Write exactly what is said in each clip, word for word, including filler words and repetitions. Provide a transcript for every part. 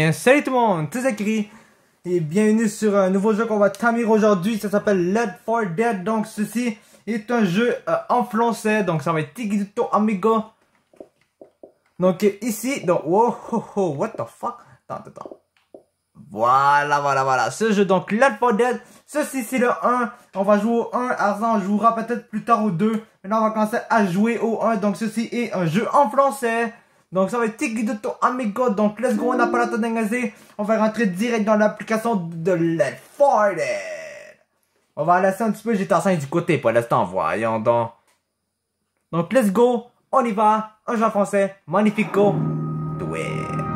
bien, salut tout le monde, c'est Zachary et bienvenue sur un nouveau jeu qu'on va tamer aujourd'hui. Ça s'appelle Left four Dead. Donc ceci est un jeu euh, en français, donc ça va être Tigito Amigo. Donc euh, ici, donc wow, oh, oh, what the fuck, attends, attends. Voilà, voilà, voilà, ce jeu donc Left four Dead. Ceci c'est le un, on va jouer au un, Arzan jouera peut-être plus tard au deux. Maintenant on va commencer à jouer au un, donc ceci est un jeu en français. Donc ça va être Tigito Amigo, donc let's go, on n'a pas la tête d'engager. On va rentrer direct dans l'application de Left four Dead. On va laisser un petit peu G T A cinq du côté pour l'instant, voyons donc. Donc let's go, on y va, un jeu en français, magnifico, do it.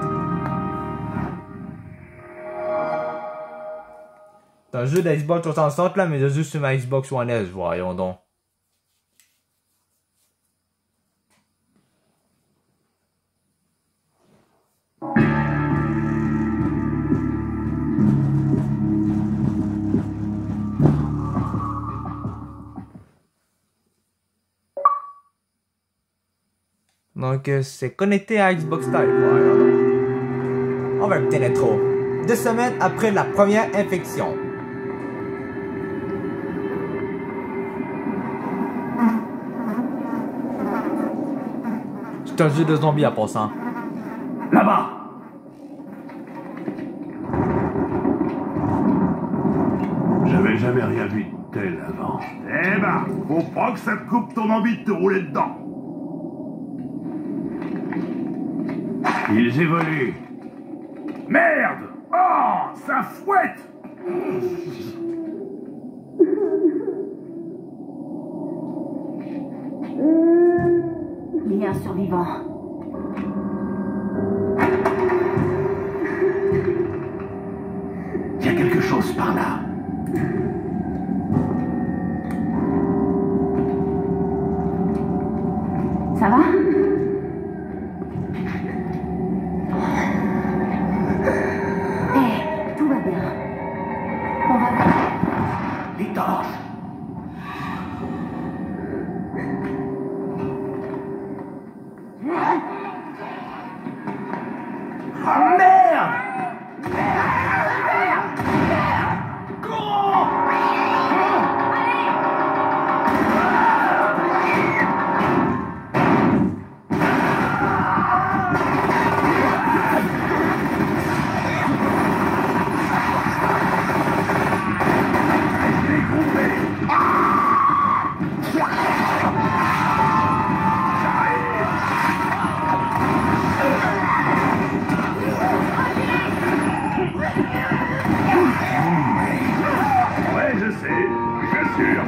C'est un jeu d'Xbox trois cent soixante là, mais je joue sur ma Xbox One S, voyons donc. Donc euh, c'est connecté à Xbox Live, voyons donc. On va écouter l'intro. Deux semaines après la première infection. C'est un jeu de zombies à passant. Là-bas! J'avais jamais rien vu de tel avant. Eh ben, faut pas que ça te coupe ton envie de te rouler dedans. Ils évoluent. Merde! Oh, ça fouette! Il y a un survivant. Il y a quelque chose par là. Ça va? Eh, tout va bien. On va... Les torches. Ah merde! Ouais, je sais, j'assure.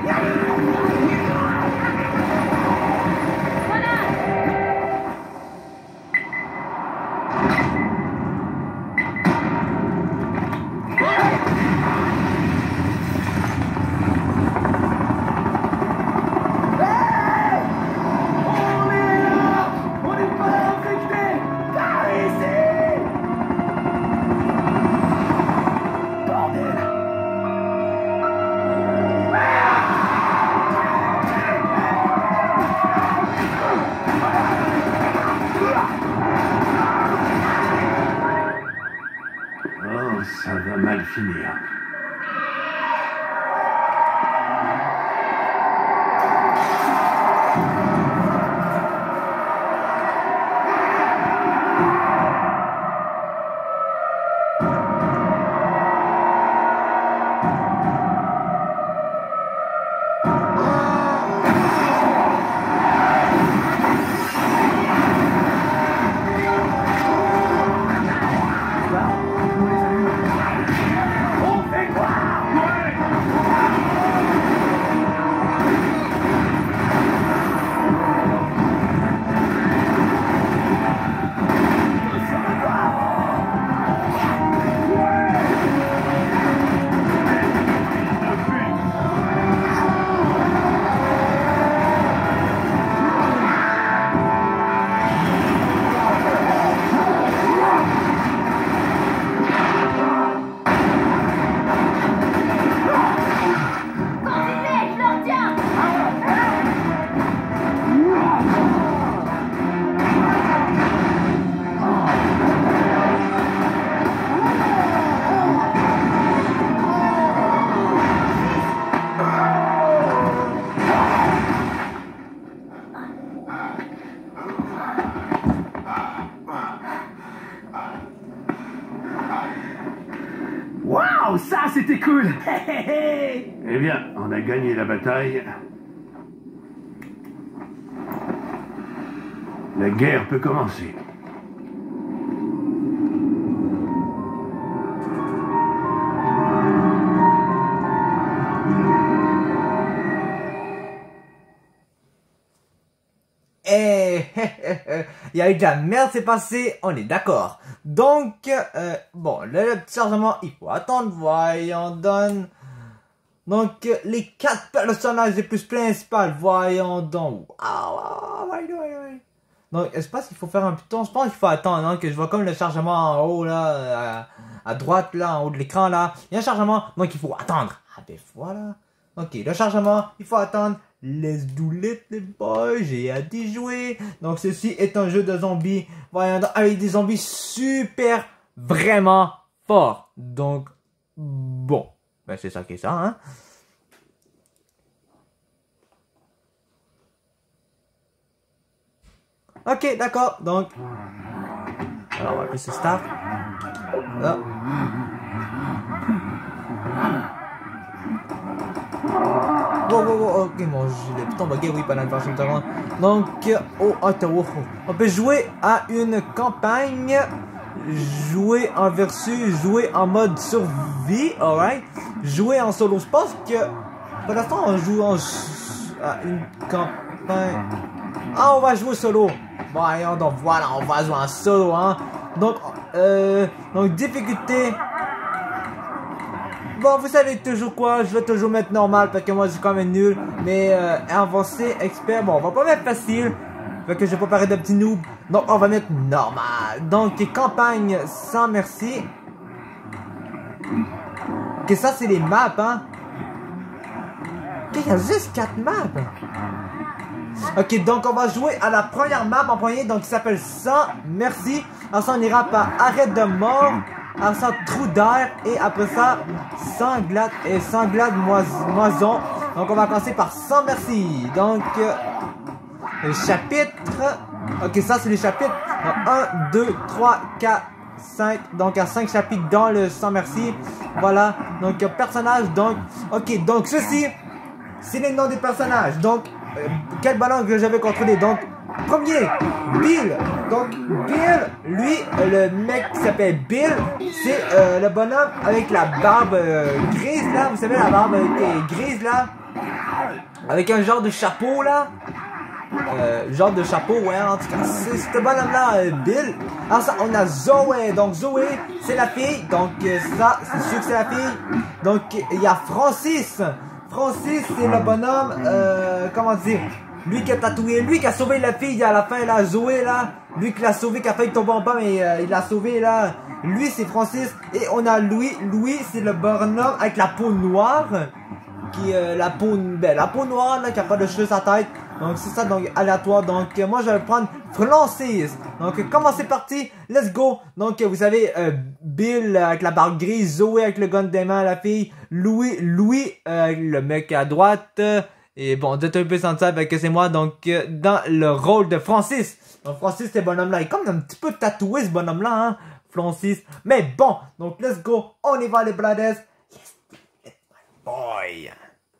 Oh, ça va mal finir. On fait Waouh, ça c'était cool. Eh bien, on a gagné la bataille. La guerre peut commencer. Eh, il y a eu de la merde, c'est passé, on est d'accord. Donc, euh, bon, le, le petit chargement, il faut attendre, voyons, donne. Donc, euh, les quatre personnages les plus principaux, voyons donc. Ah, ouais, ouais, ouais, ouais. Donc, je pense qu'il faut faire un piton, je pense qu'il faut attendre, hein, que je vois comme le chargement en haut, là, à, à droite, là, en haut de l'écran, là. Il y a un chargement, donc il faut attendre. Ah, ben voilà. Ok, le chargement, il faut attendre. Let's do it, les boys, j'ai hâte d'y jouer. Donc, ceci est un jeu de zombies, voyons, avec des zombies super, vraiment forts. Donc, bon, ben c'est ça qui est ça, hein. Ok, d'accord, donc, alors on va appeler ce start. Là. Wow, wow, wow, ok, mon gilet, putain, bugué, oui, pendant le version torrent. Donc, oh, attends, oh, on peut jouer à une campagne, jouer en versus, jouer en mode survie, alright, jouer en solo. Je pense que, pour l'instant, on joue en, à une campagne. Ah, on va jouer solo. Voyons, donc voilà, on va jouer en solo, hein. Donc, euh, donc, difficulté. Bon, vous savez toujours quoi, je vais toujours mettre normal parce que moi je suis quand même nul. Mais euh, avancé, expert, bon, on va pas mettre facile. Fait que je vais pas paraître de petit noob. Donc on va mettre normal. Donc campagne sans merci. Que ça c'est les maps, hein. Ok, il y a juste quatre maps. Ok, donc on va jouer à la première map en premier, donc qui s'appelle sans merci. Alors ça on ira par arrêt de mort. Alors ça, trou d'air, et après ça, sanglade et sanglade moison. Donc on va commencer par sans merci. Donc, euh, le chapitre. Ok, ça c'est les chapitres. un, deux, trois, quatre, cinq. Donc il y a cinq chapitres dans le sans merci. Voilà. Donc personnage. Donc, ok, donc ceci, c'est les noms des personnages. Donc, euh, quel ballon que j'avais contrôlé. Donc, premier, Bill. Donc, Bill, lui, le mec qui s'appelle Bill, c'est euh, le bonhomme avec la barbe euh, grise, là. Vous savez, la barbe euh, grise, là. Avec un genre de chapeau, là. Euh, genre de chapeau, ouais, en tout cas, c'est ce bonhomme-là, euh, Bill. Alors, ça, on a Zoé. Donc, Zoé, c'est la fille. Donc, euh, ça, c'est sûr que c'est la fille. Donc, il y a Francis. Francis, c'est le bonhomme, euh, comment dire, lui qui a tatoué, lui qui a sauvé la fille à la fin, là, Zoé, là. Lui qui l'a sauvé, qui a failli tomber en bas, mais euh, il l'a sauvé, là. Lui, c'est Francis. Et on a Louis. Louis, c'est le bonhomme avec la peau noire. Qui, euh, la peau, ben, la peau noire, là, qui a pas de cheveux sur la tête. Donc, c'est ça, donc, aléatoire. Donc, euh, moi, je vais prendre Francis. Donc, euh, comment c'est parti? Let's go. Donc, euh, vous savez, euh, Bill euh, avec la barbe grise, Zoé avec le gun des mains, la fille, Louis, Louis, euh, le mec à droite. Euh, et bon, vous êtes un peu senti avec que c'est moi, donc, euh, dans le rôle de Francis. Donc, Francis, ce bonhomme-là, il est comme un petit peu tatoué, ce bonhomme-là, hein, Francis. Mais bon, donc, let's go. On y va, les brothers. Yes, my boy.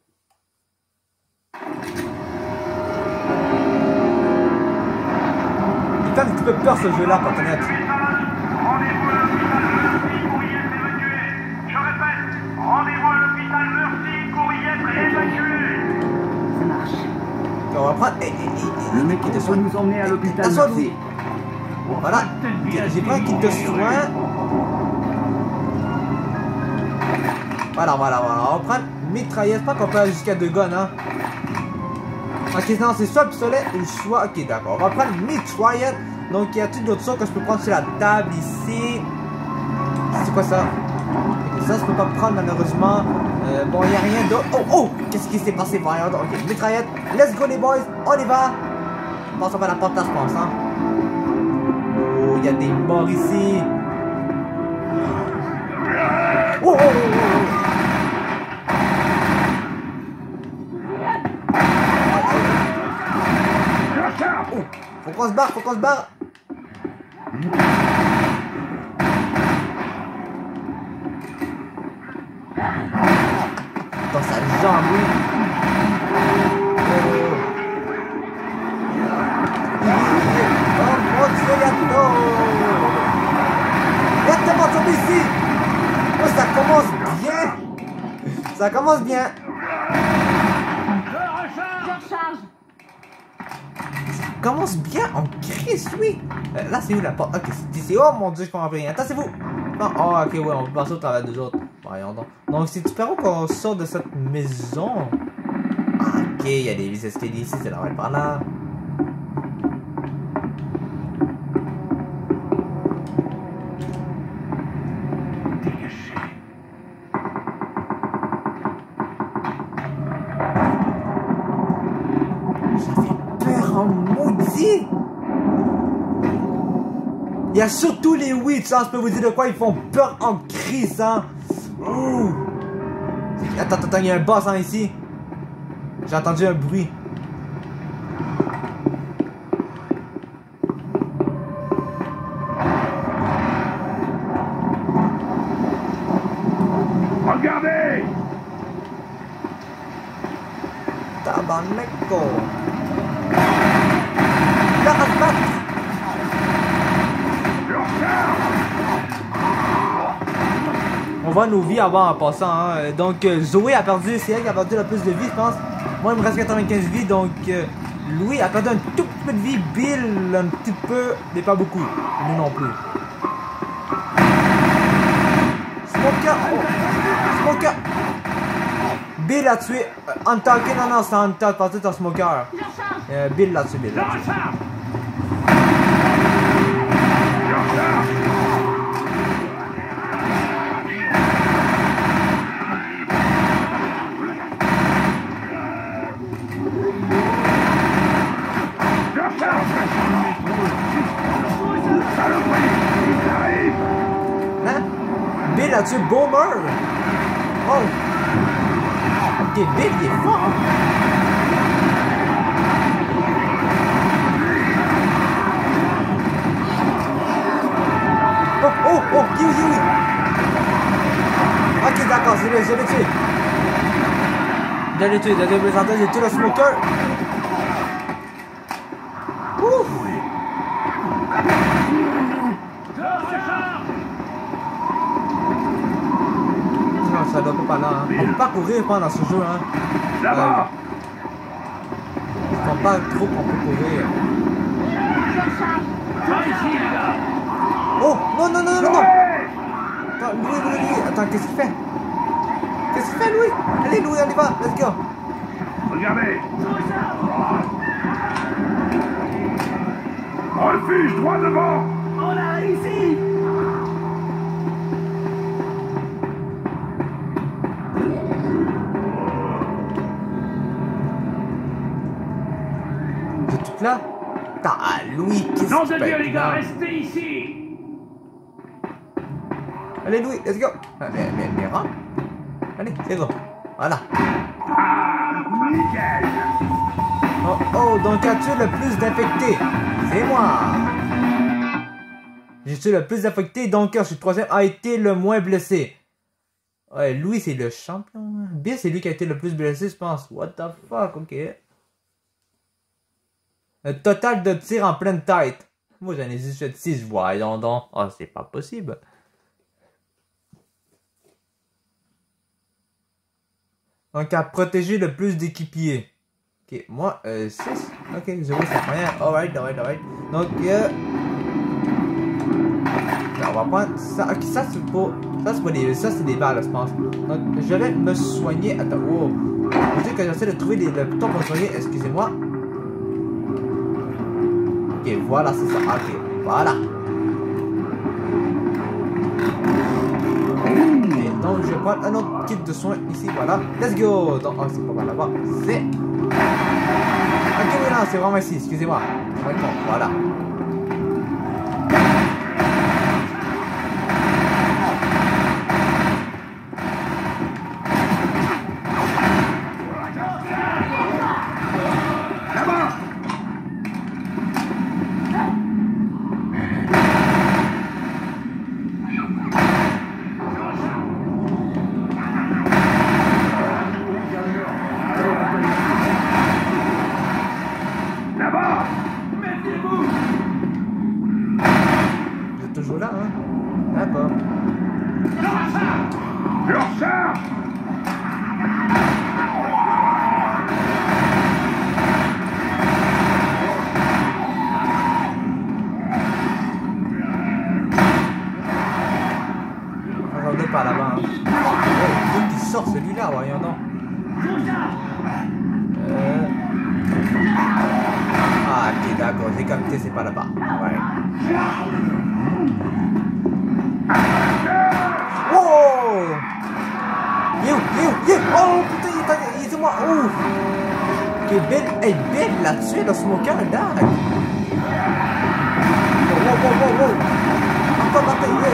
Il fait un petit peu peur ce jeu-là, pour connaître. Rendez-vous à l'hôpital Mercy pour y être évacué. Je répète, rendez-vous à l'hôpital Mercy pour y être évacué. Ça marche. On va prendre. Eh, eh, eh, Le mec qui te va soigne. nous emmener à l'hôpital. T'assois, Mercy. Louis. Voilà. J'ai pris un kit de soin. Voilà, voilà, voilà. On prend une mitrailleuse. Pas qu'on peut aller jusqu'à deux guns, hein. Ok, non, c'est soit le pistolet ou soit. Ok, d'accord. On va prendre une mitraillette. Donc, il y a tout d'autres choses que je peux prendre sur la table ici. C'est quoi ça? Ok, ça, je peux pas prendre malheureusement. Euh, bon, il n'y a rien d'autre. Oh, oh! Qu'est-ce qui s'est passé? Voyons donc. Ok, mitraillette. Let's go, les boys. On y va. Je pense qu'on va la porte là, je pense, hein. Oh, il y a des morts ici. Oh, oh, oh, oh. Oh, faut qu'on se barre, faut qu'on se barre. Dans sa jambe, oui. Oh mon Dieu, il y a trop. Il y a tellement de zombies ici. Oh, ça commence bien. Ça commence bien. Je recharge. Ça commence bien en crise, oui. Euh, là, c'est où la porte? Ok, c'est ici. Oh mon Dieu, je comprends rien. Attends, c'est vous. Non, oh, ok, ouais, on peut passer au travers des autres. Voyons donc. Donc, c'est super qu'on sort de cette maison. Ah, ok, il y a des escaliers ici, c'est la ouais, par là. Il y a surtout les witches, hein, je peux vous dire de quoi ils font peur en crise, hein. Ouh. Attends, attends, il y a un boss, hein, ici. J'ai entendu un bruit. Regardez! Tabarneko. Là, on se bat. On voit nos vies avant en passant, hein. Donc euh, Zoé a perdu, c'est elle qui a perdu le plus de vie, je pense. Moi il me reste quatre-vingt-quinze vies, donc euh, Louis a perdu un tout petit peu de vie, Bill un petit peu, mais pas beaucoup. Nous non plus. Smoker, oh. Smoker. Bill l'a tué. Euh, Hunter, ok, non, non, c'est Hunter, parce que c'est un Smoker. Euh, Bill l'a tué, Bill l'a tué. Hein? Bill a tué Boomer! Oh! Ok, Bill il est fort! Oh, oh, oh! Kiwi, kiwi! Ok, d'accord, c'est bien, je l'ai tué! Je l'ai tué, je l'ai présenté, j'ai tué le smoker! Ouf! Non, ça doit pas là, hein. On peut pas courir pendant ce jeu, hein. Là-bas! Je comprends pas trop qu'on peut courir. Oh! Non, non, non, non, non! Attends, Louis, Louis, Louis! Attends, qu'est-ce qu'il fait? Qu'est-ce qu'il fait, Louis? Allez, Louis, on y va! Let's go! Regardez! Refuge droit devant! On a réussi! C'est tout là? Attends, ah, Louis, qu'est-ce Non que de tu Dieu, fais les gars, là? restez ici! Allez, Louis, let's go! Ah, mais, mais, mais, rentre! Allez, c'est bon. Voilà. Ah, nickel! Oh, oh, donc as-tu le plus d'infectés? C'est moi! J'ai tué le plus d'infectés, donc je suis le troisième a été le moins blessé. Ouais, Louis, c'est le champion. Bill, c'est lui qui a été le plus blessé, je pense. What the fuck, ok. Un total de tirs en pleine tête. Moi, j'en ai juste six, voyons donc. Oh, c'est pas possible. Donc, à protéger le plus d'équipiers. Ok, moi, euh, six. Ok, zéro, c'est rien. Alright, alright, alright. Donc, euh... on va prendre ça. Ok, ça, c'est pour... Ça, c'est pour des... Ça, c'est des balles, je pense. Donc, je vais me soigner. Attends, wow. Je sais que j'essaie de trouver des... le bouton pour soigner. Excusez-moi. Ok, voilà, c'est ça. Ok, voilà. Et donc, je vais prendre un autre kit de soins ici. Voilà. Let's go. Donc, oh, c'est pas mal là-bas. C'est... Ok, oui, non, c'est vraiment ici. Excusez-moi. Voilà. Je recharge. Regardez par là-bas. Hein. Oh, il faut qu'il sort celui-là, voyons donc. Euh... Ah, ok, d'accord, j'ai capté, c'est pas là-bas. Ouais. Oh! You, you, you! Oh putain, il est, il est sur moi! Oh! Ok, Bill, hey, Bill l'a tué, le smoker, dingue! Wow, wow, wow, wow! Encore bataille!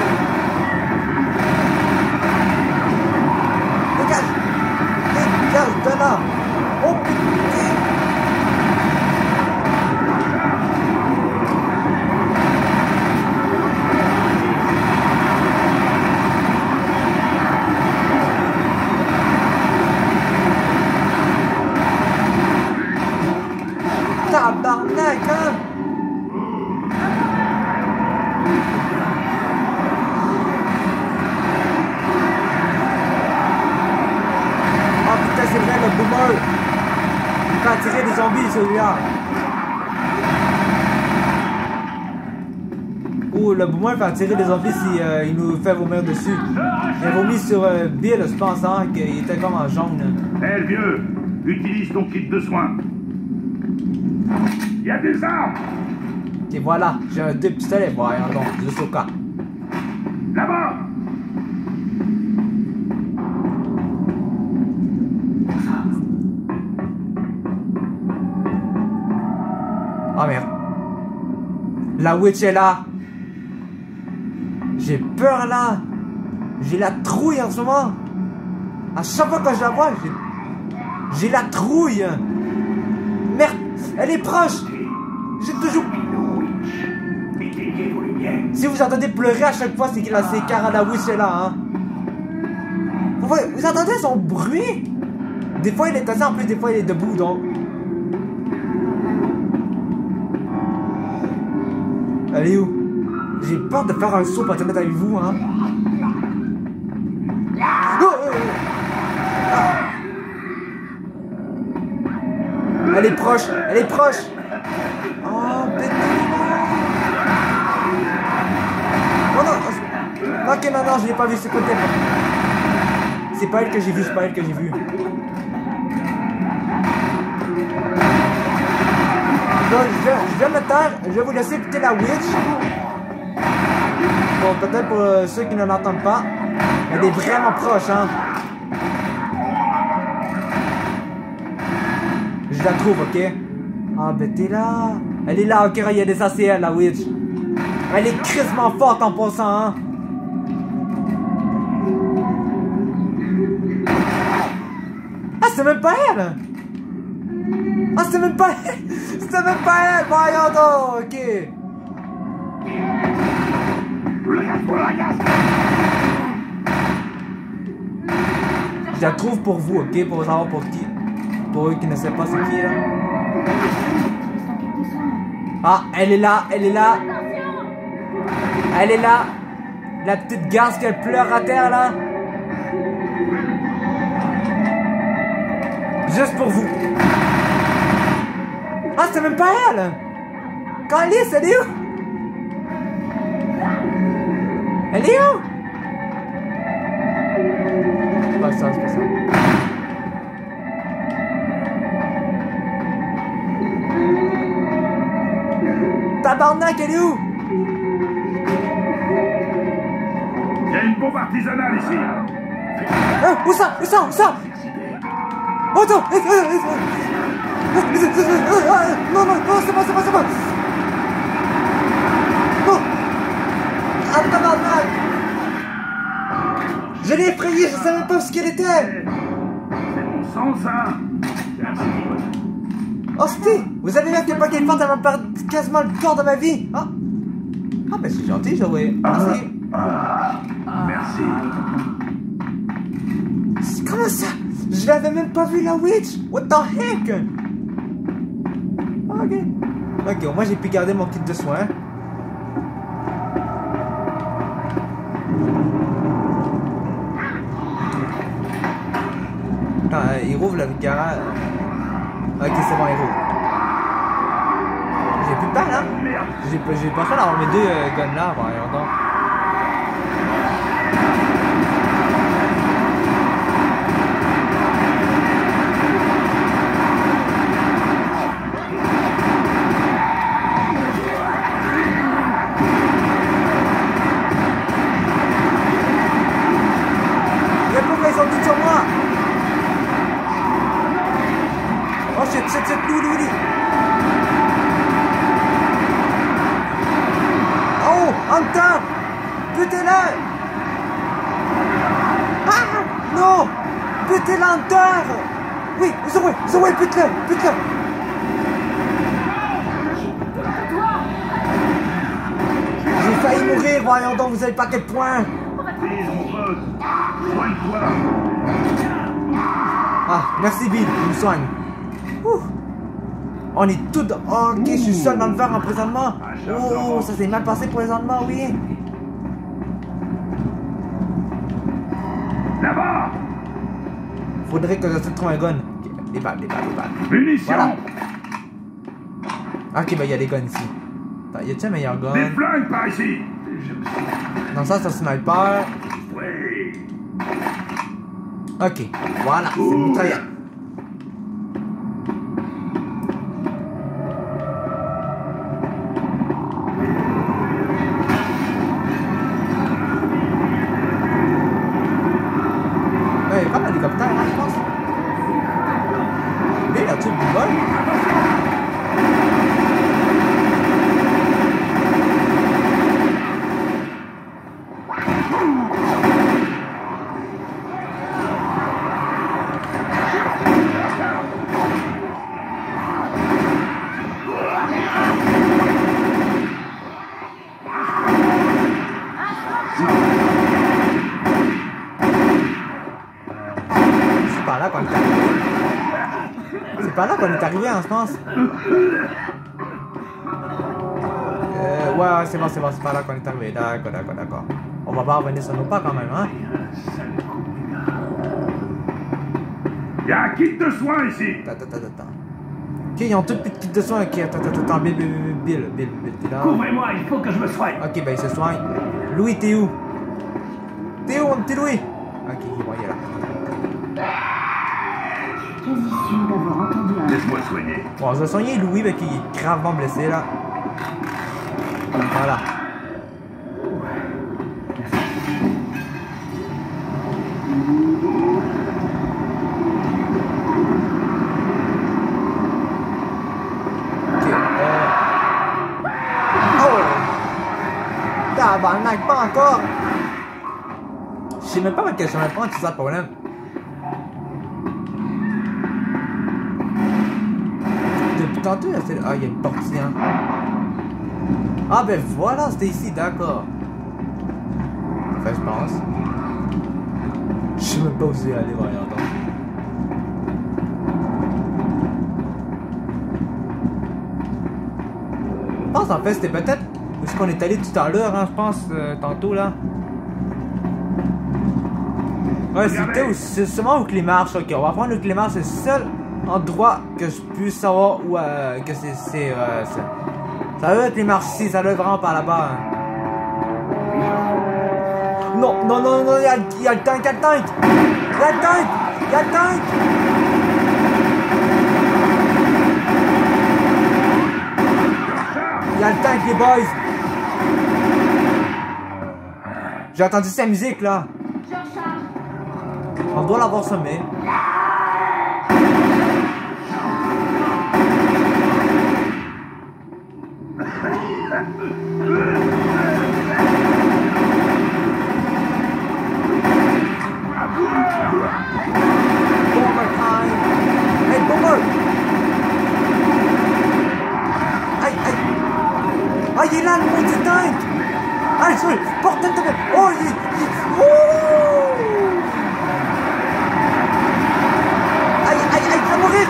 Dégage! Dégage de là! Oh putain! Tabarnak, hein! Oh putain, c'est vrai, le boomer! Il fait attirer des zombies, celui-là! Oh, le boomer fait attirer des zombies si euh, il nous fait vomir dessus. Il a vomi sur euh, Bill, je pense, hein, qu'il était comme en jaune. Hé, hey, vieux, utilise ton kit de soins. Il y a des armes. Et voilà, j'ai un deux pistolets, voyons donc, juste au cas. Là-bas. Oh merde. La witch est là. J'ai peur là. J'ai la trouille en ce moment. À chaque fois que je la vois, j'ai... J'ai la trouille. Merde, elle est proche. J'ai toujours... Si vous entendez pleurer à chaque fois, c'est que la car à la witch est là, hein. Vous, voyez, vous entendez son bruit? Des fois il est assis, en plus des fois il est debout, donc... Elle est où? J'ai peur de faire un saut pour être honnête avec vous, hein. Oh, oh, oh. Ah. Elle est proche, elle est proche. Oh, bête. Oh non. Ok, non, non, je l'ai pas vu, c'est côté. C'est pas elle que j'ai vu, c'est pas elle que j'ai vu. Donc, je, vais, je vais me taire, je vais vous laisser écouter la witch. Bon, peut-être pour euh, ceux qui ne l'entendent pas. Elle est vraiment proche, hein. Je la trouve, ok? Ah, ben t'es là. Elle est là, ok, il y a des A C L, la witch. Elle est crissement forte en passant, hein. Ah, c'est même pas elle! Ah, c'est même pas elle! C'est même pas elle! Voyons donc, ok. Je la trouve pour vous, ok? Pour savoir pour qui. Pour eux qui ne savent pas c'est qui, là. Ah, elle est là, elle est là. Elle est là. La petite garce qu'elle pleure à terre, là. Juste pour vous. Ah, c'est même pas elle! Calice, elle est où? Elle est où? C'est pas ça, c'est pas ça. Tabarnak, elle est où? Il y a une bombe artisanale ici. Hein? Où ça? Où ça? Où ça? Oh, attends! Non, non, non, c'est pas, c'est pas, c'est pas! Non! Ah, tabarnak! Je l'ai effrayée, je savais pas ce qu'elle était! C'est mon sang, ça. Hostie! Vous avez vu à quel point qu'elle est forte, elle m'a perdu quasiment le corps de ma vie! Ah! Ah, ben c'est gentil, Joey. Merci. Ah, merci. Comment ça? Je l'avais même pas vu, la witch! What the heck? Ok. Ok, au moins j'ai pu garder mon kit de soins. Attends, euh, il rouvre le garage. Ok, c'est bon, il rouvre. J'ai plus de balles, hein? J'ai pas le choix d'avoir mes deux euh, guns là, voyons donc. Ils sont tous sur moi. Oh shit, shit, shit, Louis, Louis. Oh, Hunter. Butez-le. Ah, non. Butez-le, Hunter. Oui, Zoé, Zoé, bute-le, bute-le. J'ai failli mourir, voyons donc, vous savez pas à quel point. Vise, mon pote. Soigne-toi. Ah, merci Bill, il me soigne. Ouh. On est tout... Oh, ok, je suis seul dans le verre emprisonnement. Oh, ça s'est mal passé pour les Allemands, oui. Là-bas. Faudrait que je trouve un gun. Okay. Des balles, des balles, des balles. Munitions. Voilà. Ok, bah il y a des guns ici. Attends, y a-t-il un meilleur gun? Des flingues par ici. Non, ça c'est un sniper. Oui. Ok, voilà, c'est une mitraillette. Ouais, il y a pas d'hélicoptère, hein, je pense. Mais là-dessus, du vol. C'est pas là qu'on est arrivé, hein, je pense. Euh, ouais, ouais, c'est bon, c'est bon, c'est pas là qu'on est arrivé. D'accord, d'accord, d'accord. On va pas revenir sur nos pas quand même, hein. Y'a un kit de soins ici. Attends, attends, attends. Ok, ils ont tout plus de kit de soins. Ok, attends, attends, attends. Bill, Bill, Bill, Bill, Bill, t'es là. Couvrez-moi, il faut que je me soigne. Ok, ben il se soigne. Louis, t'es où? T'es où, mon petit Louis? Ok, il va y aller. Quasi sûr d'avoir entendu un... Laisse-moi soigner. Bon, on va soigner Louis, ben qui est gravement blessé là. Voilà. Ok, euh... Oh! Tabarnak, pas encore! Je sais même pas quel chemin prendre, c'est ça le problème. Depuis tantôt, c'est... Ah, il y a une porte, hein. Ah, ben voilà, c'était ici, d'accord. Enfin, je pense. Je sais même pas où c'est aller, voyons donc. Je pense, en fait, c'était peut-être où est-ce qu'on est allé tout à l'heure, hein, je pense, euh, tantôt, là. Ouais, c'était où, c'est seulement où que les marches, ok, on va prendre le clé marche, c'est le seul endroit que je puisse savoir où, euh, que c'est, c'est, euh, c'est... Ça doit être les marches ici, ça doit être vraiment par là-bas, hein. Non, non, non, non, il y a, y a le tank, il y a le tank! Il y a le tank! Il y a le tank! Il y a le tank, les boys! J'ai entendu sa musique, là! On doit l'avoir semé. Bomber time! Hey, Bomber! Aïe, aïe! Ah, il est là, le maudit tank! Aïe, sorry! Porte de... Oh, il... il... Oh! Aïe, aïe, aïe, il va mourir!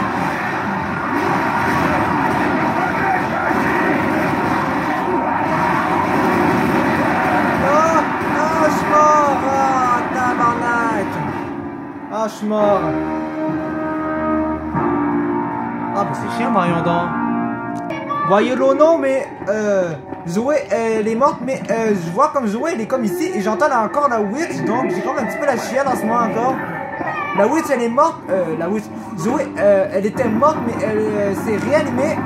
Oh, oh, je suis mort! Ah, tabarnak! Ah, je suis mort! c'est chiant, voyons donc. Voyez-le, non, mais euh, Zoé, elle est morte, mais euh, je vois comme Zoé, elle est comme ici, et j'entends encore la witch, donc j'ai comme un petit peu la chienne en ce moment encore. La witch, elle est morte, euh, la witch, Zoé, euh, elle était morte, mais elle euh, s'est réanimée.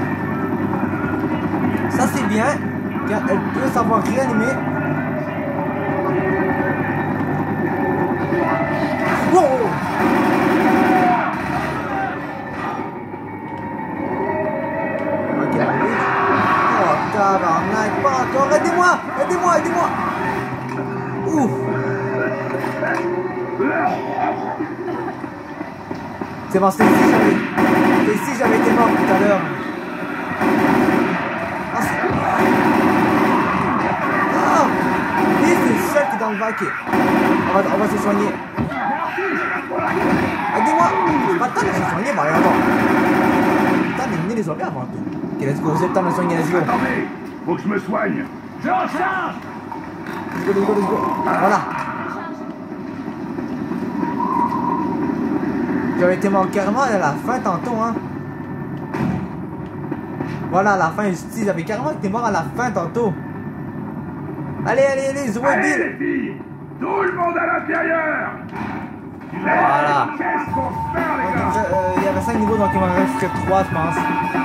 Ça, c'est bien, car elle peut savoir réanimer. Wow! Ok, la witch. Oh, tabarnak, pas encore, aidez-moi, aidez-moi, aidez-moi. Ouf! C'est bon, c'était ici, j'avais... ici, j'avais été mort tout à l'heure. Ah, c'est... Ah! Et c'est le seul qui est dans le bac. On va, on va se soigner. Aidez-moi! C'est pas le temps de se soigner, Mario, attends. C'est le temps d'éliminer les zombies avant tout. Ok, let's go, c'est le temps de soigner, let's go. Attendez, faut que je me soigne. Je recharge. Let's go, let's go, let's go. Voilà. J'avais été mort carrément à la fin tantôt, hein. Voilà, à la fin, je dis, j'avais carrément été mort à la fin tantôt. Allez, allez, allez, Zoé, Allez, Bill. les filles, tout le monde à l'intérieur. Voilà. Qu'est-ce qu'on fait, les gars? Euh, il y avait cinq niveaux, donc il m'en resterait trois, je pense.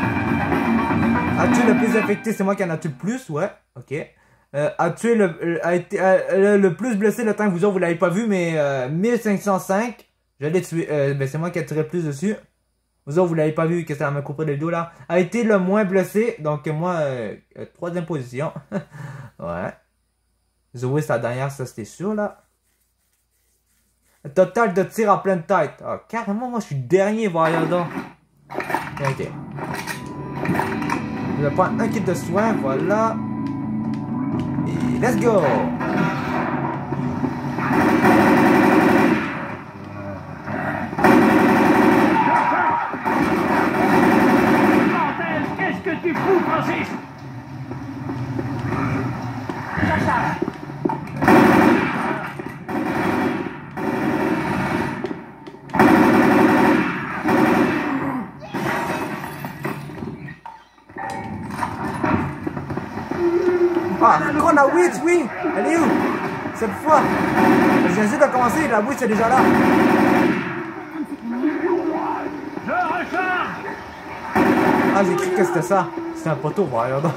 A tué le plus affecté, c'est moi qui en a tué le plus, ouais, ok. Euh, a tué le, euh, a été, euh, le plus blessé, le temps que vous autres, vous l'avez pas vu, mais euh, mille cinq cent cinq. Je l'ai tué, euh, ben c'est moi qui ai tiré le plus dessus. Vous autres, vous l'avez pas vu, que ça m'a coupé le dos là. A été le moins blessé, donc moi, euh, euh, troisième position. Ouais. Zoé, c'est la dernière, ça c'était sûr là. Total de tir en pleine tête. Ah, carrément, moi je suis dernier, voyons donc. Ok. Je vais prendre un kit de soin, voilà. Et let's go! Qu'est-ce que tu fous, Francis? Ah, on a witch, oui! Elle est où? Cette fois! Je viens juste de commencer, la witch est déjà là! Je recharge! Ah, j'ai cru que c'était ça! C'était un poteau, voyons donc!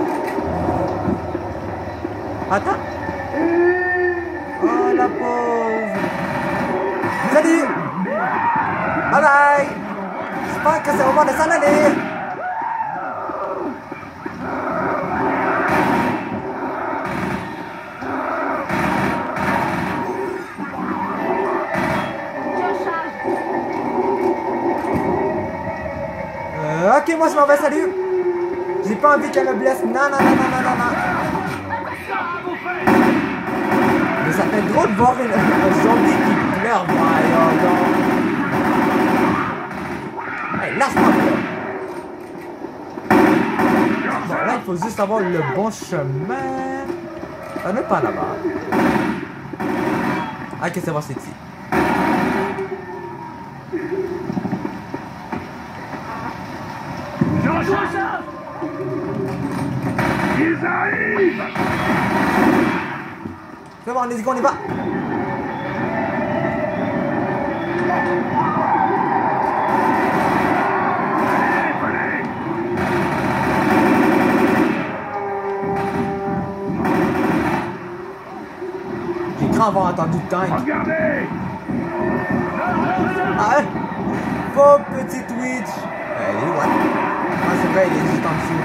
Attends! Oh, la pauvre! Salut! Bye bye! J'espère que c'est au moment de s'en aller! Ok, moi je m'en vais, salut! J'ai pas envie qu'elle me blesse. Non, non, non, non, non, non, non. Mais ça fait drôle de voir une, un zombie qui pleure. Voyons donc. Hey, lâche-moi là. Bon, là, il faut juste avoir le bon chemin. Ça n'est pas là-bas. Ok, c'est bon, c'est ici. Ils arrivent. C'est bon, let's go, on y va. J'ai cru avoir entendu le tank. Regardez. Ah, hein? Pauvre petite witch. Elle est où, hein? Ah, c'est vrai, elle est juste en dessous.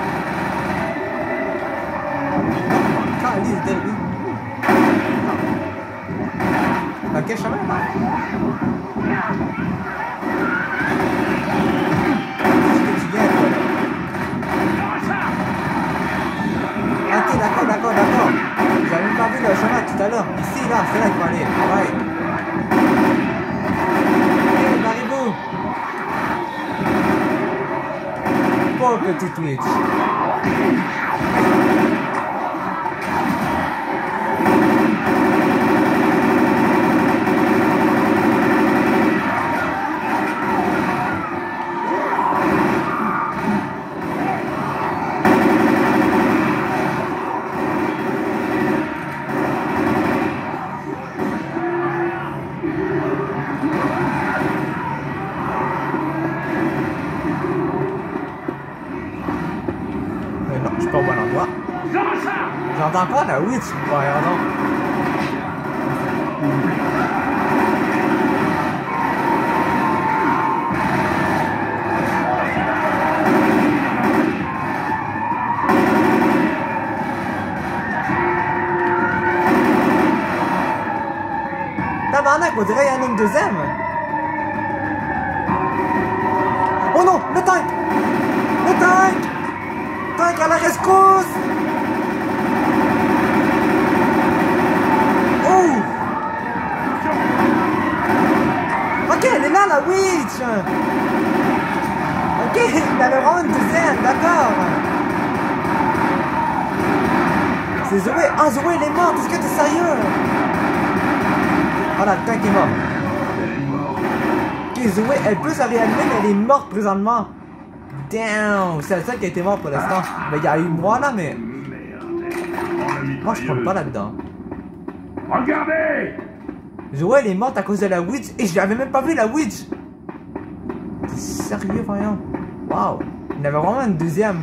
Calice de lui. Dans quel chemin, là? Qu'est-ce que tu viens, toi, là? Ok, d'accord, d'accord, d'accord. J'avais même pas vu le chemin tout à l'heure. Ici, là, c'est là qu'il faut aller. Ouais. Hey, Maribou. Pauvre petite witch. t'entends encore la witch? Voyons donc. Tabarnak, on dirait qu'il y en a une deuxième. Oh non, le tank! Le tank! Tank à la rescousse! Oh! Ok, elle est là, la witch! Ok, il y avait vraiment une deuxième, d'accord. C'est Zoé. Ah, Zoé, elle est morte, est-ce que t'es sérieux? Voilà, le tank est mort. Ok, Zoé, elle peut se réanimer, mais elle est morte présentement. Damn, c'est la seule qui a été morte pour l'instant. Mais il y a eu moi là, mais... Moi, je compte pas là-dedans. Regardez! Zoé, elle est morte à cause de la witch. Et je l'avais même pas vu, la witch. T'es sérieux, voyons? Wow. Il y en avait vraiment une deuxième.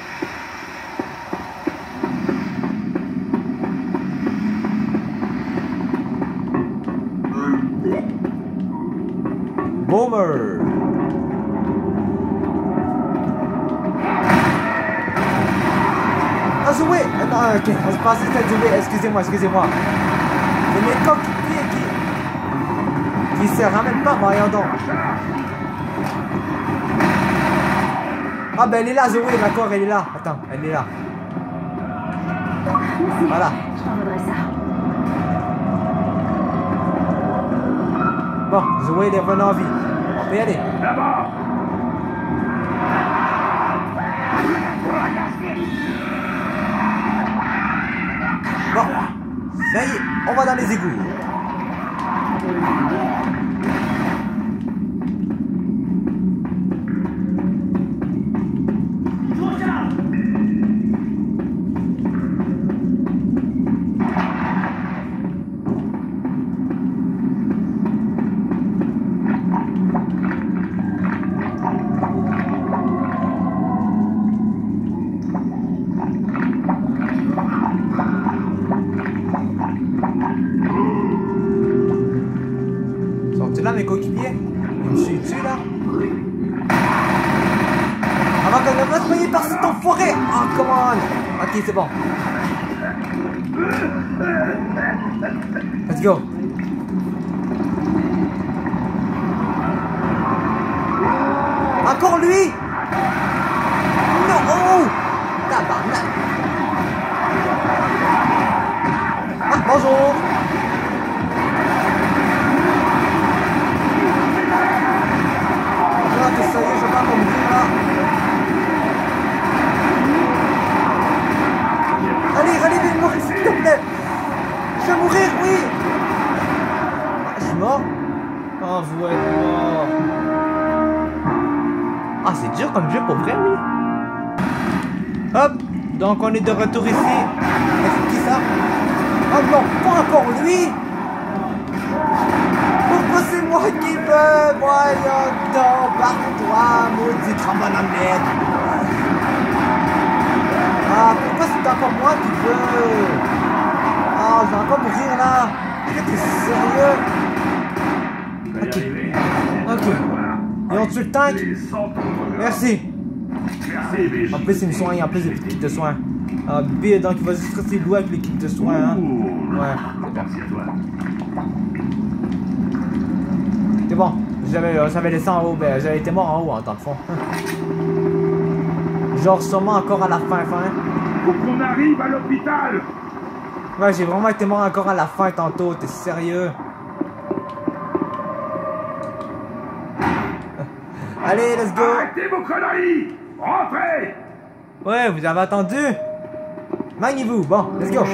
Boomer! Ah, Zoé! Non, ok, on se passe c'était Zoé, excusez-moi, excusez-moi. C'est mes coéquipiers qui... qui se ramènent pas, voyons donc. Ah, ben elle est là, Zoé, d'accord, elle est là. Attends, elle est là. Voilà. Je t'en voudrais ça. Bon, Zoé, elle est revenue en vie. On peut y aller. Là-bas! Bon, ça y est, on va dans les égouts. Sont-ils là, mes coéquipiers? Ils me suivent-tu, là? Avant qu'on ne fasse payer par cet enfoiré! Oh, come on! Ok, c'est bon. Let's go. Encore lui? Non! Oh! Tabarnak! Ah, bonjour! Ah, t'es sérieux, je vais pas mourir là. Allez, allez, viens mourir s'il te plaît. Je vais mourir, oui. Ah, je suis mort. Oh, vous êtes mort. Ah, c'est dur comme jeu pour vrai, oui. Hop, donc on est de retour ici. C'est qui ça? Oh non, pas encore lui. Pourquoi c'est moi qui veux? Voyons donc, barre-toi, maudit tremblement de merde. Ah, pourquoi c'est encore moi qui veux? Ah, je vais encore mourir là. Est-ce que t'es sérieux? Ok. Ok. Ils ont tué le tank? Merci. En plus, il me soigne, en plus, des kits de soins. Ah, B, donc il va juste rester loin avec les kits de soins, hein. Ouais, c'est bon. J'avais, j'avais laissé en haut, ben j'avais été mort en haut, hein, dans le fond. Genre sûrement encore à la fin, fin. Faut qu'on arrive à l'hôpital! Ouais, j'ai vraiment été mort encore à la fin tantôt, t'es sérieux? Allez, let's go! Arrêtez vos conneries! Rentrez! Ouais, vous avez attendu? Maniez-vous, bon, let's go!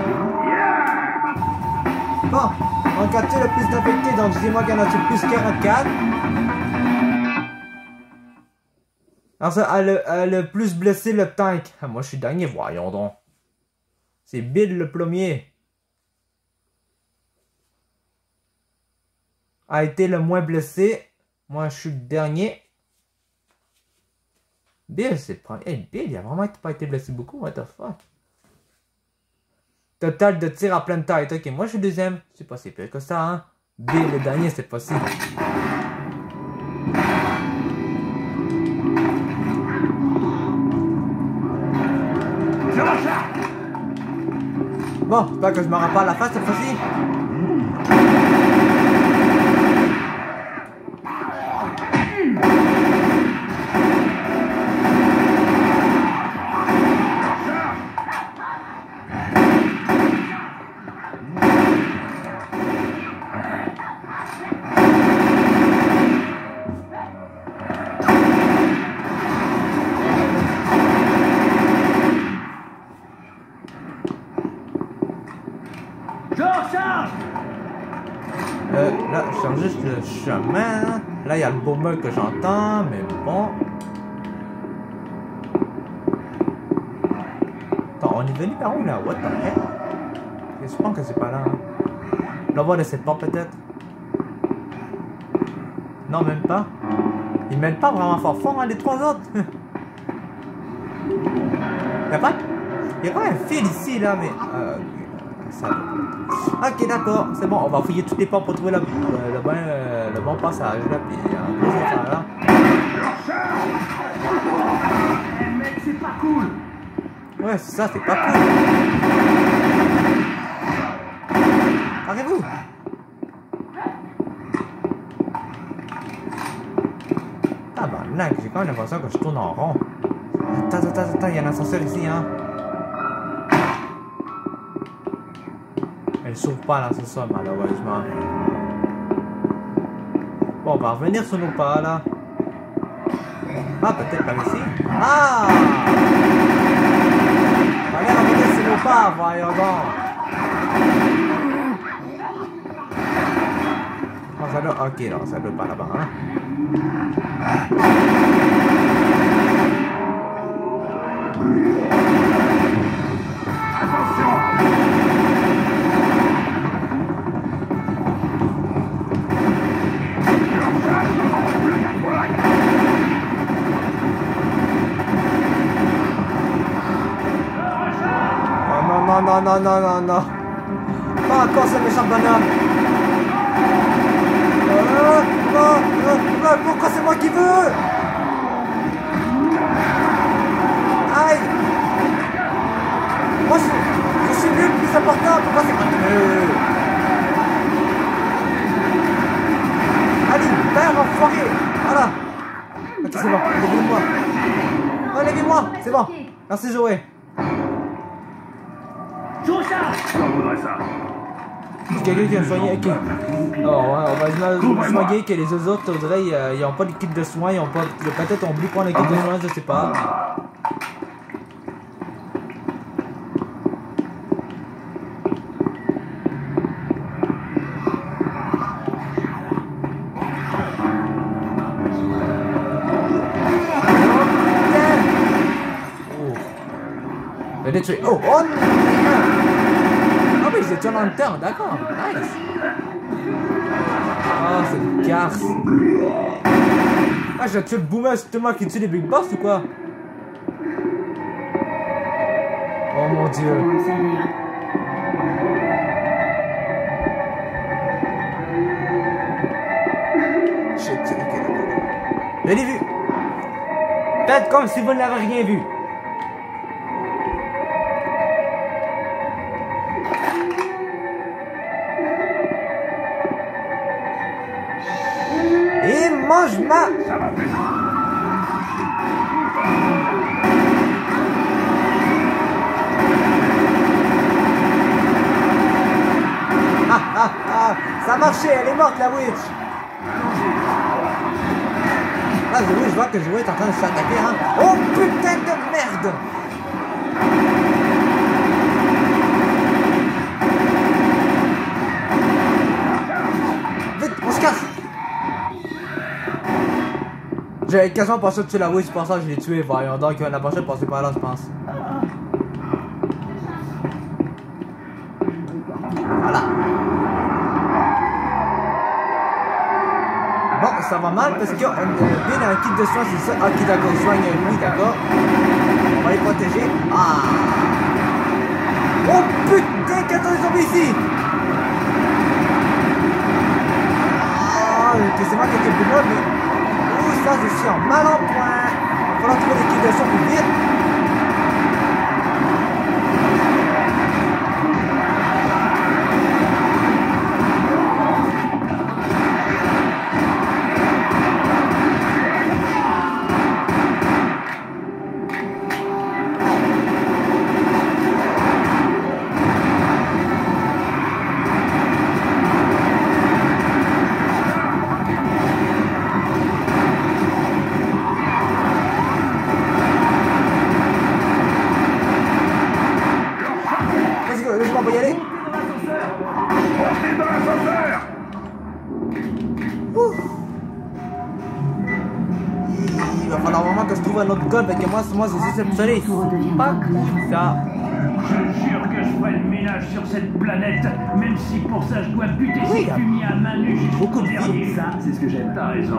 Bon, on capture le plus d'infectés, donc dis-moi qu'il y en a plus quarante-quatre. Alors ça, a le, a le plus blessé le tank. Ah, moi je suis dernier, voyons donc. C'est Bill le plombier. A été le moins blessé. Moi je suis le dernier. Bill, c'est le premier. Hey, Bill, il a vraiment pas été blessé beaucoup, what the fuck. Total de tir à pleine tête. Ok, moi je suis deuxième. C'est pas si pire que ça, hein. B, le dernier, c'est pas si. Bon, j'espère que je me rends pas à la face cette fois-ci. Euh, là, je change juste le chemin. Là, il y a le boomer que j'entends, mais bon. Attends, on est venu par où là? What the heck? Je pense que c'est pas là. Hein. Là, on va de cette porte peut-être. Non, même pas. Ils mènent pas vraiment fort fort, hein, les trois autres. Y'a pas. Y'a pas un fil ici là, mais. Euh, ça... Ok, d'accord, c'est bon, on va fouiller toutes les portes pour trouver le, le, le, bon, euh, le bon passage là, puis un gros affaire là. Eh mec, c'est pas cool. Ouais, c'est ça, c'est pas cool. Arrêtez-vous. Ah bah là, j'ai quand même l'impression que je tourne en rond. Attends, attends, attends, il y a un ascenseur ici, hein. Elle s'ouvre pas l'ascenseur, malheureusement. Bon, on va revenir sur nos pas, là. Ah, peut-être par ici. Ah! Allez, revenir sur nos pas, voyons donc. Oh, ça doit... Ok, non, ça doit pas là-bas, hein. Non, non, non, non, non, non. Pas encore ce méchant bonhomme. Euh, non, non, non, pourquoi c'est moi qui veux? Aïe. Moi, je, je suis lui le plus important. Pourquoi c'est moi qui veux? Allez, père, enfoiré. Voilà. Ok, c'est bon, levez-moi. Enlevez-moi, c'est bon. Merci, Joey. On voudrait ça. Quelqu'un qui a soigné. Ok. Oh, ouais, on va se soigner que les autres, on dirait, ils n'ont pas de kit de soins, ils ont pas. Peut-être ont oublié prendre un kit de soins, je sais pas. Oh, détruit. Oh, oh! Ah oui, ils étaient en temps, d'accord, nice. Ah, oh, c'est une garce. Ah, j'ai tué le boomer, c'est moi qui tue les big boss ou quoi? Oh mon dieu. Shit, ok, d'accord. Je l'ai vu. Faites comme si vous n'avez rien vu. Et mange ma... Ah ah ah, ça a marché, elle est morte la witch. Ah oui, je vois que Joey est en train de se faire attaquer, hein. Oh putain de merde. Vite, on se casse. J'avais quasiment pensé de tuer la witch, pour ça je l'ai tué, voyons donc, la prochaine passée par là, je pense. Voilà. Bon, ça va mal parce qu'on a bien un kit de soins, c'est ça. Ah, qui d'accord, soigne lui, d'accord. On va les protéger. Ah. Oh putain, qu'attends les zombies ici! Ah, ok, c'est moi qui ai été plus loin, mais... Oh, ça, je suis en mal en point! Il va falloir trouver des kits de son plus vite! On va y aller. Montez dans l'ascenseur. Il va falloir vraiment que je trouve un autre code parce que moi, moi c'est juste cette soleil. Pas cool ça. Je jure que je ferai le ménage sur cette planète, même si pour ça je dois buter Oui, ces fumiers à main nue jusqu'au beaucoup de vie. dernier. Ça, c'est ce que j'aime. T'as raison.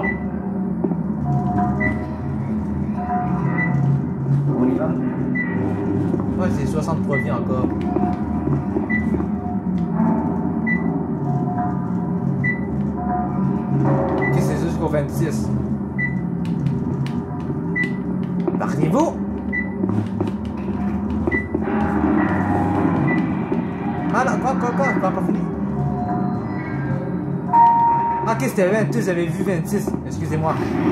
On y va? Ouais, c'est soixante-trois vies encore. Ok, c'est jusqu'au vingt-six. Barrez-vous! Ah non, quoi, quoi, quoi, pas encore fini. Ok, c'était vingt-deux, j'avais vu vingt-six, excusez-moi.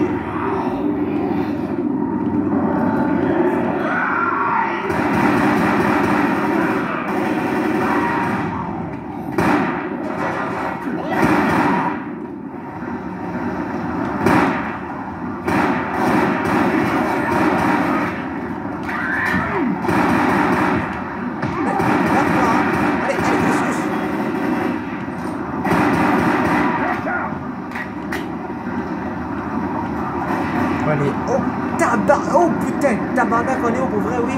Allez, oh, tabac, oh putain, tabarnak, on est où pour vrai, oui.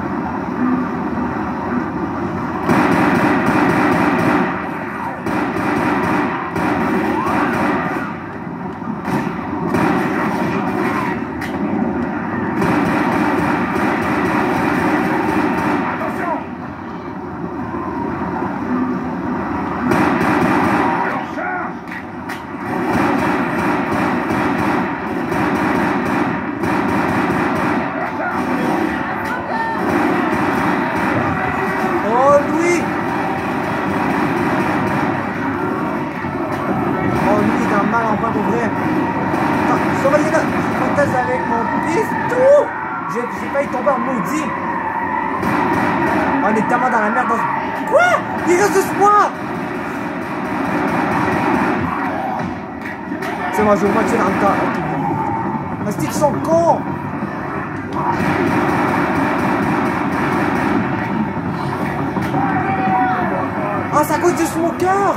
Avec mon pistou, j'ai failli tomber en maudit. On est tellement dans la merde. Dans... Quoi? Il reste juste moi. C'est moi, je vais moitié dans le tas. Parce qu'ils sont cons. Ah, c'est à cause du smoker.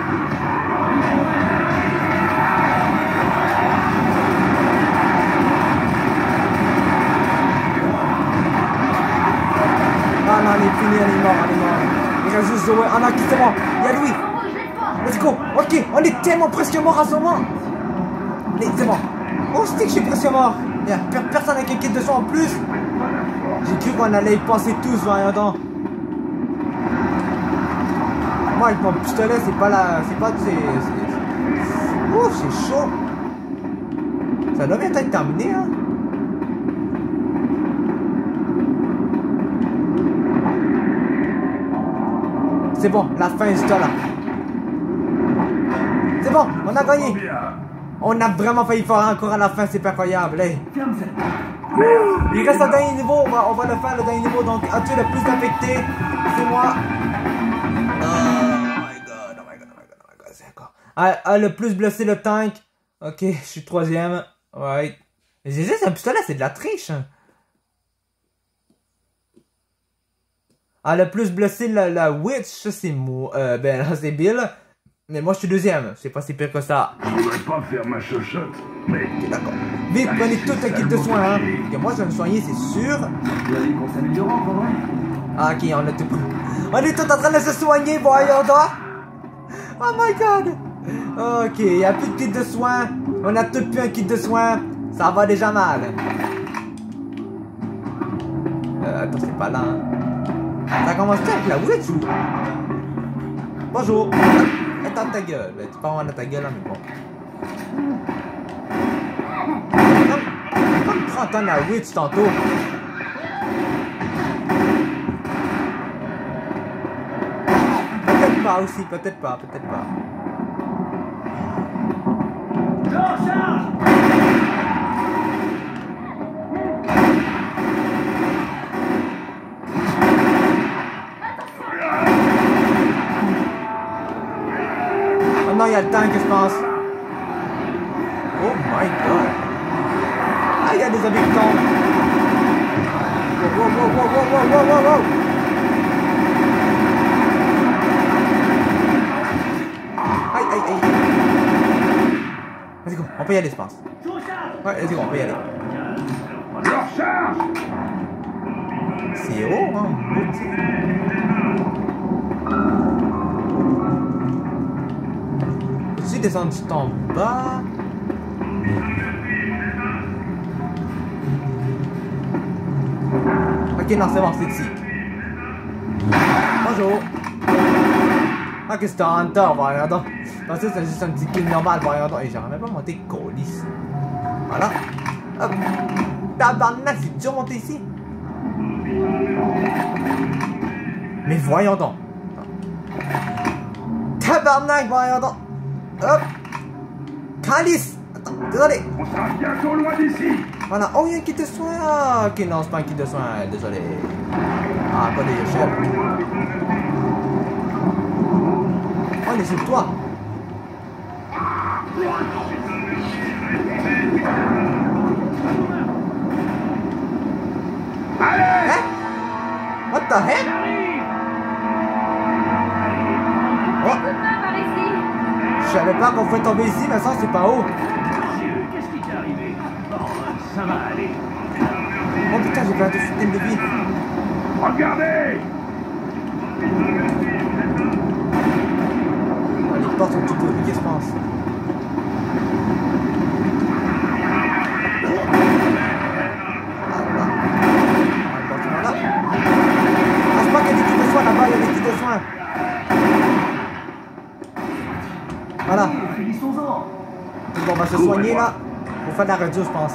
Ah non, il est fini, il est mort, il est mort. Il reste juste Zoé. Ah non, quittez-moi. Il y a lui. Let's go. Ok, on est tellement presque mort à ce moment. Allez, c'est bon. Oh, c'est que je suis presque mort. Il y a personne avec un kit de soin en plus. J'ai cru qu'on allait y passer tous, voyons donc. Moi, avec mon pistolet, c'est pas la... C'est pas... C'est... Ouh, c'est chaud. Ça doit bien être terminé, hein. C'est bon, la fin est là. C'est bon, on a gagné. On a vraiment failli faire encore à la fin, c'est incroyable. Hey. Il reste un dernier niveau, on va, on va le faire le dernier niveau. Donc, as-tu le plus affecté? C'est moi. Oh my god, oh my god, oh my god, oh my god, c'est encore. Ah, ah, le plus blessé, le tank. Ok, je suis troisième. Ouais. Mais j'ai juste un pistolet, c'est de la triche. Ah, le plus blessé, la, la witch, ça c'est moi. Euh, ben, c'est Bill. Mais moi, je suis deuxième. C'est pas si pire que ça. Je voudrais pas faire ma chochotte, mais... Ok, d'accord. Vite, prenez tout un kit de soins, hein. Que moi, je vais me soigner, c'est sûr. Vous avez qu'on s'améliore encore, ouais? Ah, ok, on a tout pris. On est tous en train de se soigner, voyons donc. Oh my god. Ok, il n'y a plus de kit de soins. On a tout plus un kit de soins. Ça va déjà mal. Euh, attends, c'est pas là, hein. Ça commence avec la witch ou... Bonjour. Attends ta gueule. Ben, tu peux avoir ta gueule là, mais bon. Comme trente ans la witch tantôt. Peut-être pas aussi, peut-être pas, peut-être pas. Oh non, il y a le tank, je pense. Oh my god. Ah, il y a des zombies qui tombent. Wow, wow, wow, wow, wow, wow, wow, wow. Aïe, aïe, aïe. Vas-y, go, on peut y aller, je pense. Ouais, vas-y, go, on peut y aller. C'est haut, hein. Peux-tu descendre tout en bas? Ok, non, c'est bon, c'est ici. Bonjour. Ah, qu'est-ce que c'est un hunter, voyons donc. Je pensais que c'était juste un petit kill normal, voyons donc. Et j'aurais même pas monté colis. Voilà. Hop. Tabarnak, c'est dur de monter ici. Mais voyons donc. Tabarnak, voyons donc. Hop. Calice. Attends, désolé. On sera bientôt loin d'ici. Voilà. Oh, il y a un kit de soin. Ah, ok, non, c'est pas un kit de soin. Désolé. Ah, pas des échelles. Oh, il est sur le toit. Hein? What the heck? Oh. Je savais pas qu'on pouvait tomber ici, mais ça c'est pas haut. Qu'est-ce qui t'est arrivé? Bon, ça va aller. Oh putain, j'ai perdu une de vie. Regardez! Oh, les portes sont toutes bloquées, je pense. Là-bas, il y a des kits de soins. Voilà. Donc on va se soigner là. Pour faire de la radio, je pense.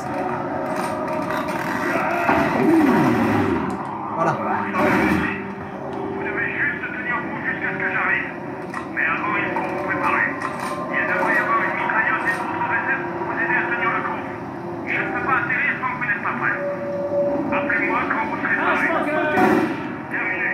Voilà. Vous devez juste tenir bon jusqu'à ce que j'arrive. Mais avant, il faut vous préparer. Il devrait y avoir une mitrailleuse et d'autres réserves pour vous aider à tenir le coup. Je ne peux pas atterrir tant que vous n'êtes pas prêt. Appelez-moi quand vous serez prêt. Terminé.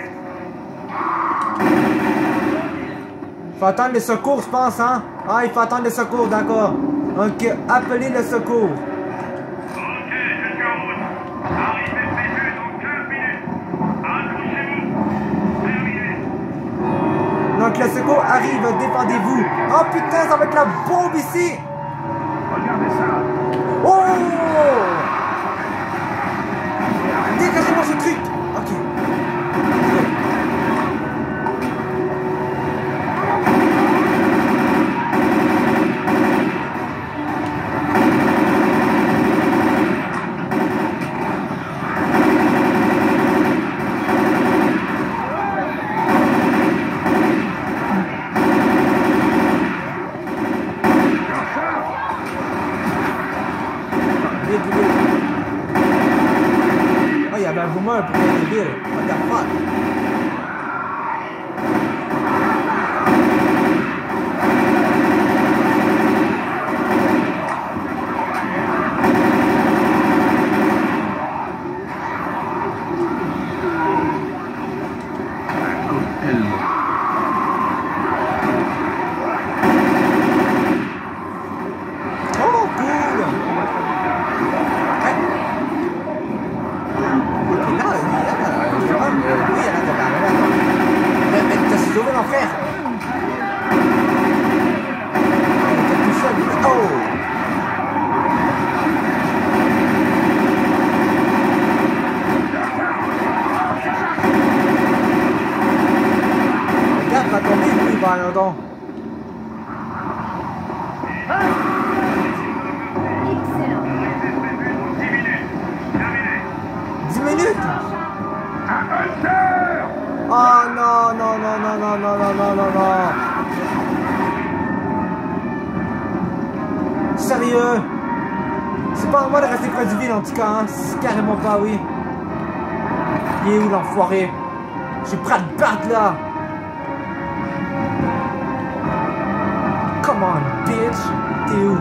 Il faut attendre les secours, je pense, hein? Ah, il faut attendre les secours, d'accord. Ok, appelez le secours. Ok, je suis en route. Arrivée prévue dans quinze minutes. Accrochez-vous. Terminé. Donc le secours arrive, défendez-vous. Oh putain, ça va être la bombe ici. Regardez ça. Oh! Dégagez-moi ce truc. Ok. Oh, il y avait un boomer pour être débile. What the fuck? Oh, cool! Hey. Là, là, oui, elle a de la sérieux? C'est pas à moi de rester près du vide en tout cas, hein. C'est carrément pas, oui. Il est où l'enfoiré? J'ai prêt à te battre là. Come on, bitch. T'es où?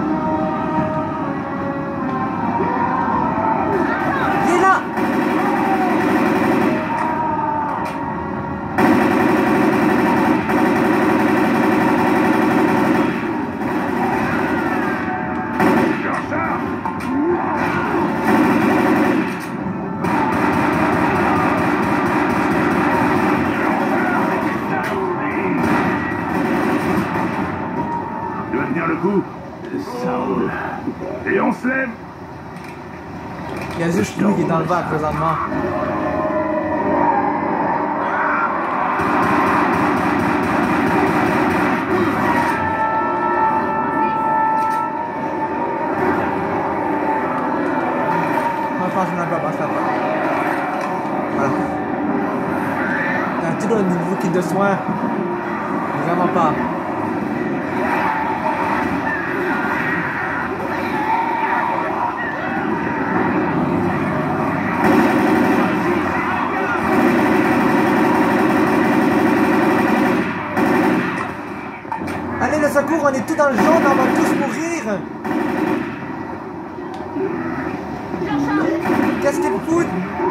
Il est là. Le coup, ça roule. Et on se lève. Il y a juste lui qui est dans le verre présentement. Je pense qu'on a pas passé à part. Voilà. Un petit peu au niveau kit de soins. Vraiment pas. Allez, le secours, on est tous dans le jaune, on va tous mourir. Qu'est-ce qu'il fout?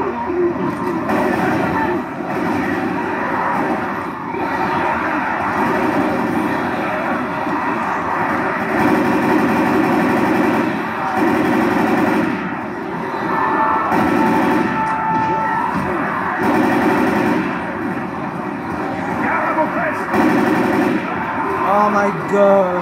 Oh my god.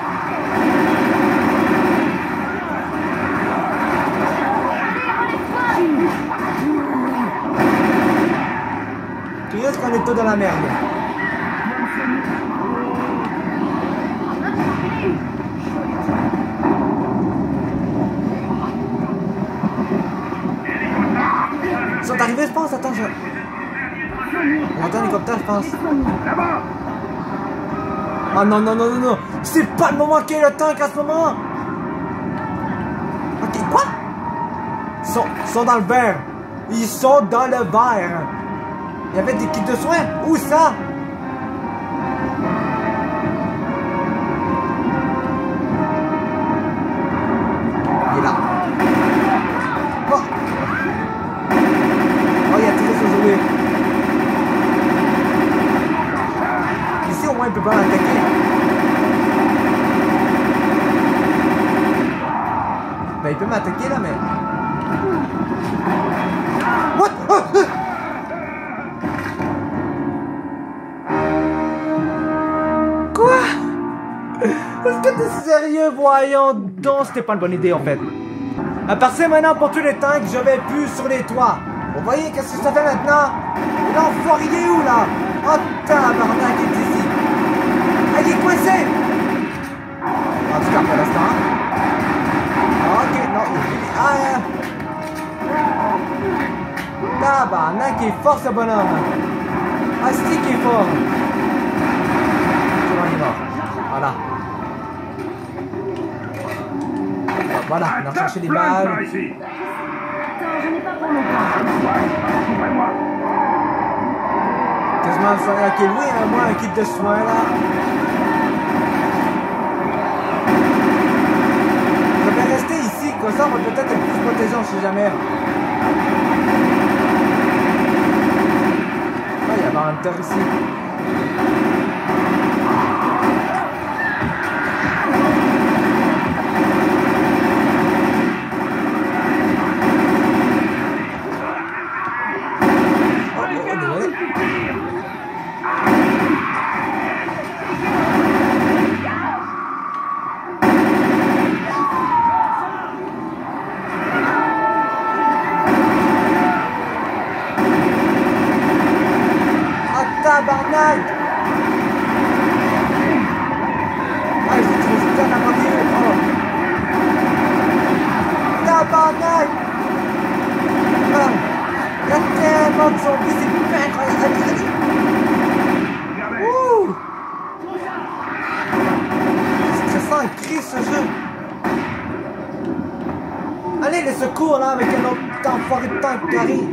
Tu risques qu'on est tous dans la merde. Ils sont arrivés, je pense. Attends, je... On entend un hélicoptère, je pense. Là-bas. Ah non, non, non, non, non. C'est pas le moment qu'il y ait le tank à ce moment. Ok, quoi? Ils sont, ils sont dans le verre. Ils sont dans le verre. Il y avait des kits de soins. Où ça? Il est là. Oh, oh il y a toujours ce jouet. Ici, au moins, il peut pas l'attaquer. Ben, il peut m'attaquer là, mais... What? Oh, oh. Quoi? Est-ce que t'es sérieux? Voyons donc, c'était pas une bonne idée en fait. À partir maintenant, pour tous les tanks, je vais plus sur les toits. Vous voyez, qu'est-ce que ça fait maintenant? L'enfoiré, il est où là? Oh, tabarnak, il est ici. Ah, il est coincé! En tout cas, pour l'instant. Ok, non, il est... Ah, tabarnak, il est fort ce bonhomme. Ah, c'est qui est fort. C'est bon, il est mort. Voilà. Voilà, on a cherché les balles. Attends, je n'ai pas pour longtemps. Quasiment le soin. Ok, oui, hein, moi, un kit de soins là. Je vais rester ici, comme ça, on va peut-être être plus protégé, on sait jamais. Ah, il y avait un hunter ici. Tabarnak! Ah, j'ai trouvé ça à moitié. Oh. Tabarnak! Ah. Il y a tellement de zombies, c'est incroyable. Allez, allez. Ouh! C'est stressant, il crie ce jeu. Regardez les secours là avec un autre enfoiré de tank qui arrive.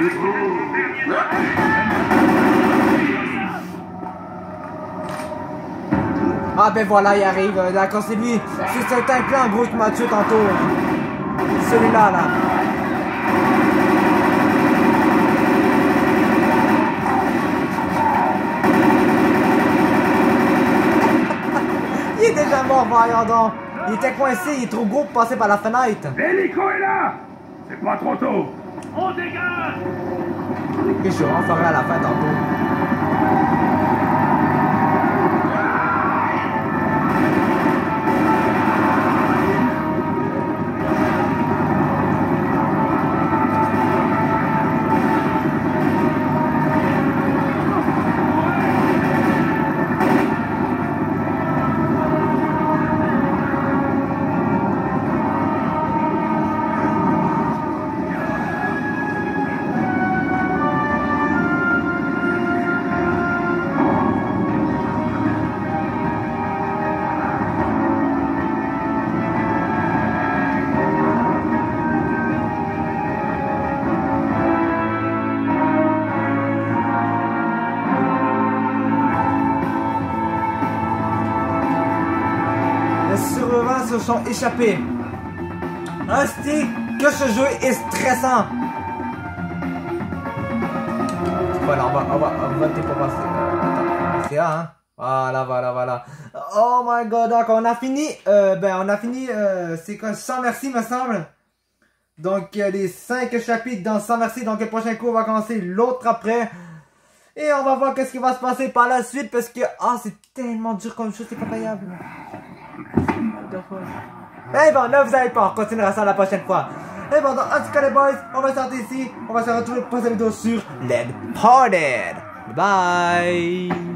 Ah ben voilà, il arrive. D'accord, c'est lui. C'est ce tank là en gros qui m'a tué tantôt. Celui-là là. Il est déjà mort, voyons donc. Il était coincé, il est trop gros pour passer par la fenêtre. L'hélico est là! C'est pas trop tôt! On dégage! Et je en ferai à la fin tantôt. Se sont échappés. Hostie, que ce jeu est stressant. Voilà, on va, on va, on va voter pour passer. Euh, c'est là, hein. Voilà, voilà, voilà. Oh my god, donc on a fini. Euh, ben, on a fini. Euh, c'est quoi, sans merci, me semble. Donc, il y a les cinq chapitres dans sans merci. Donc, le prochain coup, on va commencer l'autre après. Et on va voir qu'est-ce qui va se passer par la suite. Parce que, ah, oh, c'est tellement dur comme chose, c'est pas payable. Mais bon, ne vous avez pas, on continuera ça la prochaine fois. Et bon, donc, en tout cas les boys, on va sortir ici. On va se retrouver pour cette vidéo sur Led Parted. Bye.